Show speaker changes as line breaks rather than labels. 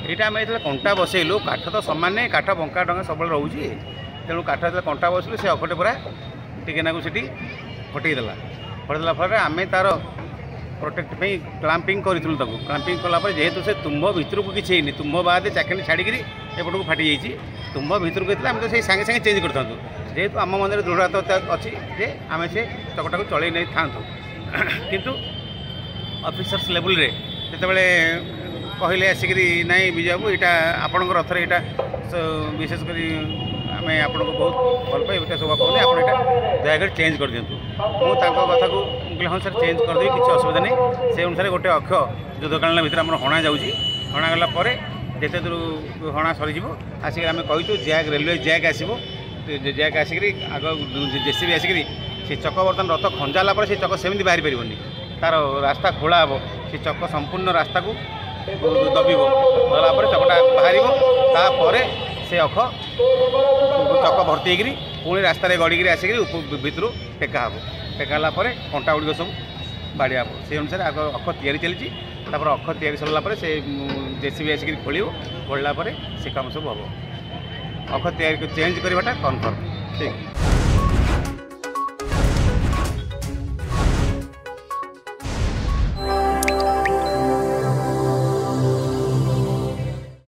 यहाँ आम जो कंटा बसैलु काठ तो सामान काठ बंका डंगा सब रोचे तेणु काठ जो कंटा बसलु से अखटे पूरा टिकेनाकू से फटेदेला फटेदेला फल आम तार प्रोटेक्ट क्लांपिंग करूँ क्लांपिंग कलापर जेहेतु से तुम्ब भितर को किसी है तुम्ब बाद चाकनी छाड़ी एपट को फाटी जाइए तुम्ब भितर को आम तो से सागे सागे चेंज कर जेहेतु आम मन में दृढ़ता अच्छी जे आम से चकटा को चल नहीं था किंतु ऑफिसर्स लेवल रे जितेबाला कहले आसिक नाई विजय बाबू यहाँ आपण रथर यहाँ विशेषकर आम आपको बहुत भल पाई सब कहने आप दयाकर चेंज कर दिंतु मुझे कथा को हाँ सर चेंज करदेवी किसी असुविधा नहीं से अनुसार गोटे अक्ष युद्धकालीन भितर आम हणा जाऊँगी हणागला जिते दूर हणा सरीज आसिक आम कहूँ जैक रेलवे जैक आसो जैक आसिक आग जेसीबी आसिक से चक बर्तमान रथ खंजाला से चक सेमती बाहरी पारनि तार रास्ता खोला हे से चक संपूर्ण रास्ता को दबिब गलापर चकटा बाहर से अख चक भर्ती पुणी रास्त गड़ी आसिक भितर टेका हे टेकाला कंटा गुड़िक सब बाड़िया हे से अनुसार आग अख तैयारी चली अख तैयारी सरला से जेसीबी आसिक खोल खोलला से काम सब हम अख तैयारी चेंज करवाटा कन्फर्म ठीक।